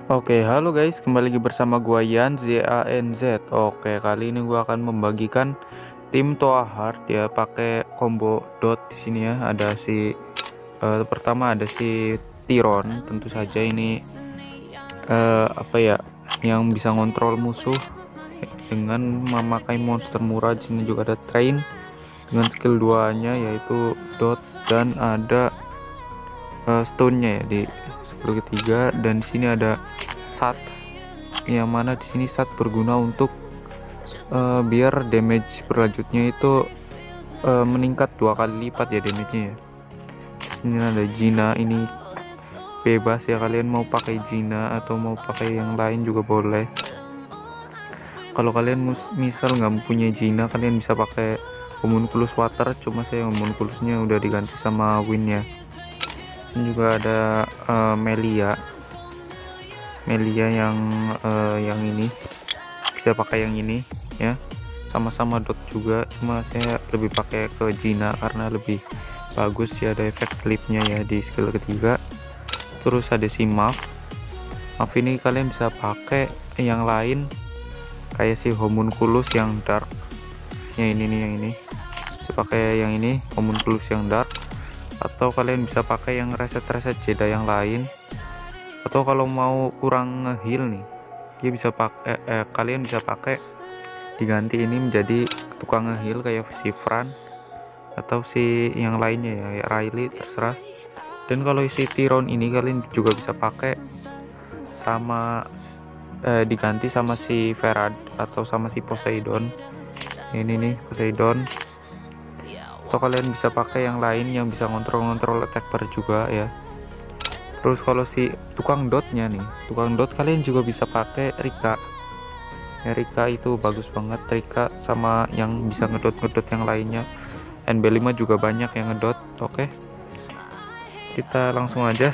Oke, halo guys, kembali lagi bersama gua Yan ZANZ. Oke, kali ini gua akan membagikan tim Toa Heart ya pakai combo dot di sini ya. Ada pertama ada si Tyron, tentu saja ini apa ya yang bisa ngontrol musuh dengan memakai monster murah. Di sini juga ada Train dengan skill 2-nya yaitu dot dan ada stone-nya ya di skill ketiga, dan di sini ada Sat yang mana di sini Sat berguna untuk biar damage berlanjutnya itu meningkat 2 kali lipat ya damage-nya ya. Ini ada Gina, ini bebas ya, kalian mau pakai Gina atau mau pakai yang lain juga boleh. Kalau kalian misal nggak mempunyai Gina, kalian bisa pakai Homunculus Water, cuma saya Homunculusnya udah diganti sama Win ya. Ini juga ada Melia yang ini bisa pakai yang ini ya, sama-sama dot juga, cuma saya lebih pakai ke Gina karena lebih bagus ya, ada efek sleepnya ya di skill ketiga. Terus ada si Muff ini kalian bisa pakai yang lain kayak si Homunculus yang dark ya, ini nih yang ini bisa pakai yang ini Homunculus yang dark, atau kalian bisa pakai yang reset Jeda yang lain. Atau kalau mau kurang heal nih, dia bisa pakai kalian bisa pakai diganti ini menjadi tukang heal kayak si Fran atau si yang lainnya ya, Riley, terserah. Dan kalau si Tyron ini kalian juga bisa pakai sama diganti sama si Ferad atau sama si Poseidon. Ini nih Poseidon. Atau kalian bisa pakai yang lain yang bisa ngontrol attack bar juga ya. Terus kalau si tukang dotnya nih, tukang dot kalian juga bisa pakai Rika ya. Rika itu bagus banget, Rika sama yang bisa ngedot yang lainnya. NB5 juga banyak yang ngedot. Oke, kita langsung aja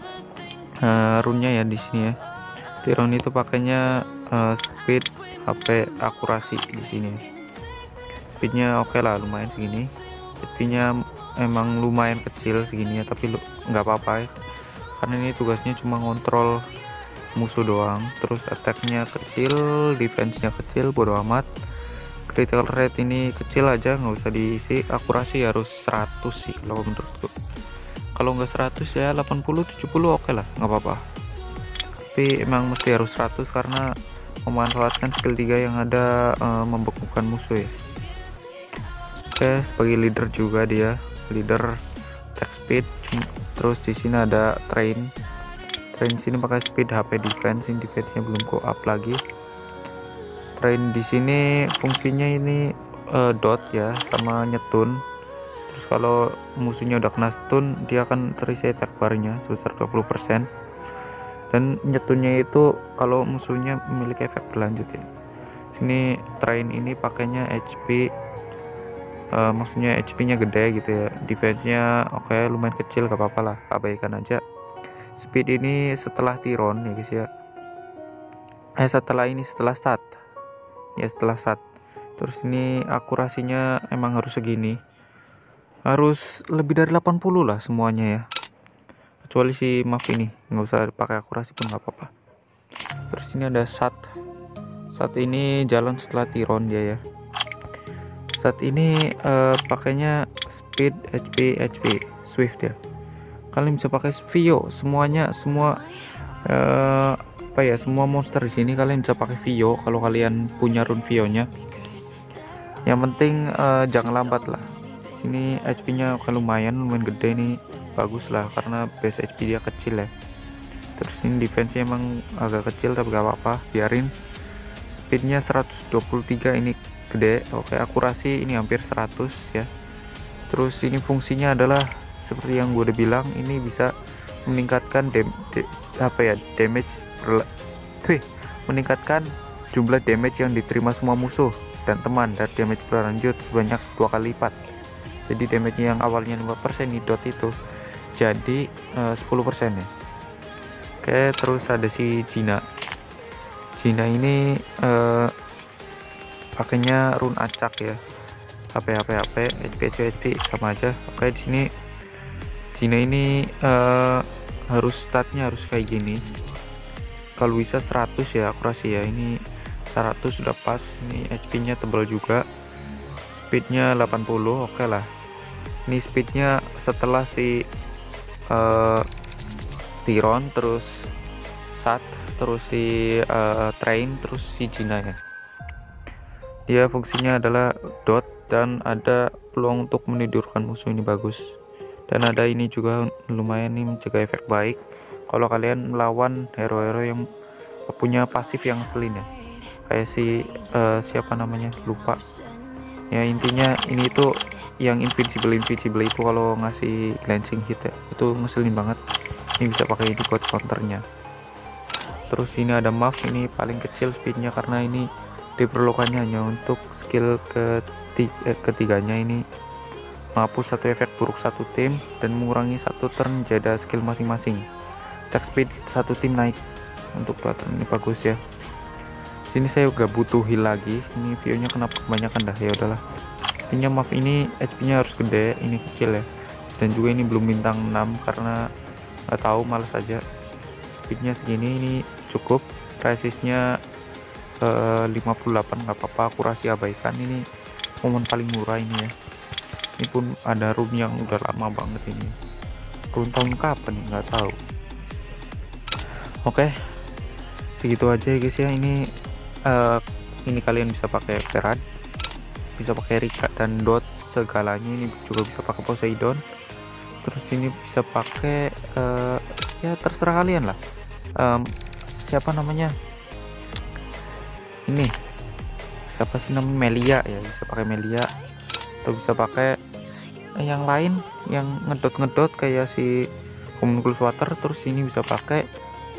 runnya ya di sini ya. Tyron itu pakainya speed, HP, akurasi di sini ya. Speednya oke lah, lumayan segini. Speednya emang lumayan kecil segini ya, tapi nggak apa-apa ya, karena ini tugasnya cuma ngontrol musuh doang. Terus attacknya kecil, defense-nya kecil, bodo amat. Critical rate ini kecil aja, nggak usah diisi. Akurasi harus 100 sih kalau menurutku. Kalau nggak 100 ya 80-70 oke lah, nggak apa-apa. Tapi emang mesti harus 100 karena memanfaatkan skill 3 yang ada membekukan musuh ya. Oke, sebagai leader juga dia, leader attack speed. Terus di sini ada train sini pakai speed, HP, defense. Ini defense-nya belum go up lagi. Train di sini fungsinya ini dot ya, sama nyetun. Terus kalau musuhnya udah kena stun, dia akan terisi attack bar-nya sebesar 20%. Dan nyetunnya itu kalau musuhnya memiliki efek berlanjut ya. Sini train ini pakainya HP, maksudnya HP-nya gede gitu ya. Defense-nya oke, lumayan kecil, gak apa-apa lah, abaikan aja. Speed ini setelah Tyron ya guys ya. Setelah Sat ya, setelah Sat. Terus ini akurasinya emang harus segini, harus lebih dari 80 lah semuanya ya, kecuali si Muff ini nggak usah pakai akurasi pun nggak apa-apa. Terus ini ada Sat ini jalan setelah Tyron dia ya. Sat ini pakainya speed, HP, Swift ya. Kalian bisa pakai Vio semuanya, semua semua monster di sini kalian bisa pakai Vio kalau kalian punya rune Vio-nya. Yang penting jangan lambat lah. Ini HP-nya lumayan gede nih, bagus lah karena base HP dia kecil ya. Terus ini defense-nya emang agak kecil tapi gak apa-apa, biarin. Speednya 123, ini gede. Oke, akurasi ini hampir 100 ya. Terus ini fungsinya adalah seperti yang gue udah bilang, ini bisa meningkatkan meningkatkan jumlah damage yang diterima semua musuh dan teman, dan damage berlanjut sebanyak 2 kali lipat. Jadi damage yang awalnya 5% di dot itu jadi 10% ya. Oke, terus ada si Gina ini pakainya rune acak ya. HP sama aja. Oke, di sini Gina ini harus statnya harus kayak gini. kalau bisa 100 ya akurasi ya. Ini 100 sudah pas. Ini HP nya tebal juga, speednya 80. Oke lah, ini speednya setelah si Tiron, terus Sat, terus si Train, terus si Gina ya. Dia fungsinya adalah dot dan ada peluang untuk menidurkan musuh, ini bagus. Dan ada ini juga lumayan nih, mencegah efek baik kalau kalian melawan hero-hero yang punya pasif yang selin ya, kayak si siapa namanya, lupa ya. Intinya ini tuh yang invincible itu kalau ngasih glancing hit ya, itu ngeselin banget. Ini bisa pakai ini buat counternya. Terus ini ada Muff, ini paling kecil speednya karena ini diperlukannya hanya untuk skill ketiganya. Ini menghapus satu efek buruk satu tim dan mengurangi satu turn jeda skill masing-masing. Attack speed satu tim naik untuk pattern, ini bagus ya. Sini saya gak butuh heal lagi. Ini view-nya kenapa kebanyakan dah, ya udahlah. Intinya Muff ini HP-nya harus gede, ini kecil ya. Dan juga ini belum bintang 6 karena nggak tahu, males aja. Speednya segini, ini cukup. Resistnya 58, nggak apa-apa. Akurasi abaikan, ini momen paling murah ini ya. Ini pun ada room yang udah lama banget ini. Room tahun kapan nih, nggak tahu. Oke, segitu aja ya guys ya. Ini kalian bisa pakai Ferad, bisa pakai Rika dan Dot segalanya. Ini juga bisa pakai Poseidon. Terus ini bisa pakai ya terserah kalian lah. Siapa namanya, ini siapa sih namanya, Melia ya, bisa pakai Melia atau bisa pakai yang lain yang ngedot kayak si Homunculus Water. Terus ini bisa pakai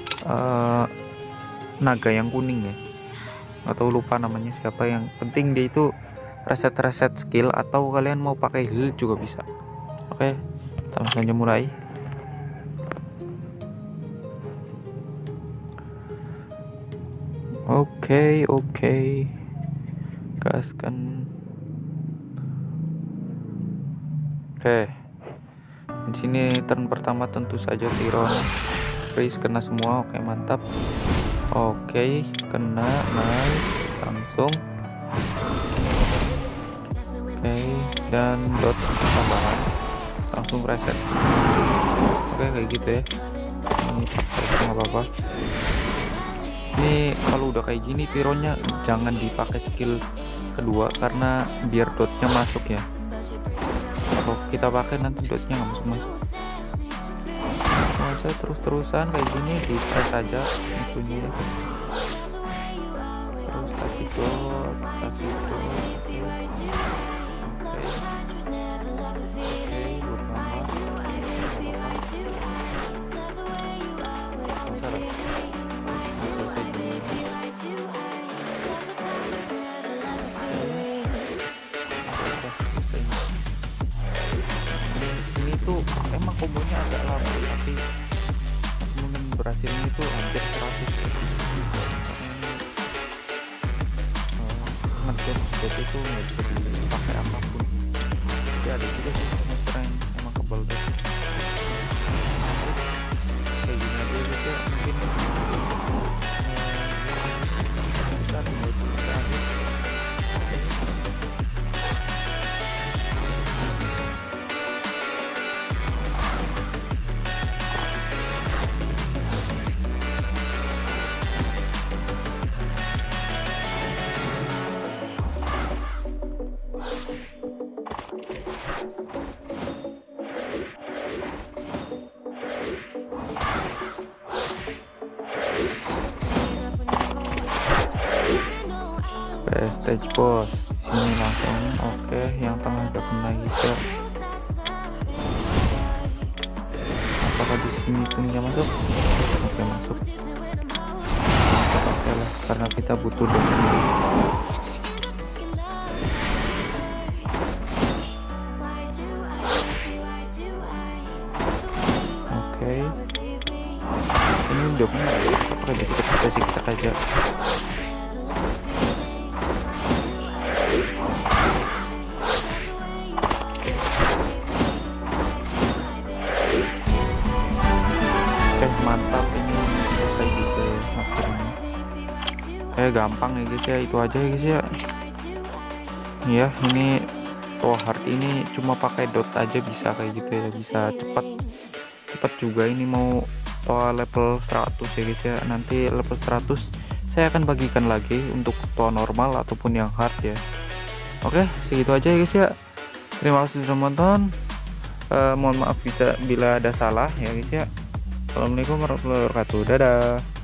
naga yang kuning ya, atau lupa namanya siapa. Yang penting dia itu reset skill, atau kalian mau pakai heal juga bisa. Oke, kita langsung aja mulai. Oke, gaskan. Oke, di sini turn pertama tentu saja Tiron freeze, kena semua. Oke, mantap. Oke, kena, nice, langsung. Oke, dan dot tambahan, langsung reset. Oke, kayak gitu ya. Ini pakai nggak apa-apa. Ini kalau udah kayak gini Tironnya jangan dipakai skill kedua karena biar dotnya masuk ya. Kalau kita pakai nanti dotnya nggak masuk. Masa terus-terusan kayak gini, di press aja musuhnya. Terus kasih dot. Ini tuh emang kombonya agak lama, tapi berhasil itu hampir 100. Ngedot itu nggak bisa dipakai apapun. Tapi ada juga sih monster yang emang kebal tuh. Kayak gini aja gitu, mungkin bisa tinggal terakhir. Stage boss sini langsung. Oke, yang tengah udah kena hijau. Apakah di sini tingginya masuk? Oke, masuk. Oke lah, karena kita butuh dong. Oke, ini udah benar. Oke, kita aja. Mantap, ini selesai juga ya. gampang ya guys ya, itu aja ya guys ya. Ya ini toa hard ini cuma pakai dot aja bisa kayak gitu ya, bisa cepat juga. Ini mau toa level 100 ya guys ya, nanti level 100 saya akan bagikan lagi untuk toa normal ataupun yang hard ya. Oke, segitu aja ya guys ya, terima kasih sudah menonton. Mohon maaf bila ada salah ya guys ya. Assalamualaikum warahmatullahi wabarakatuh, dadah.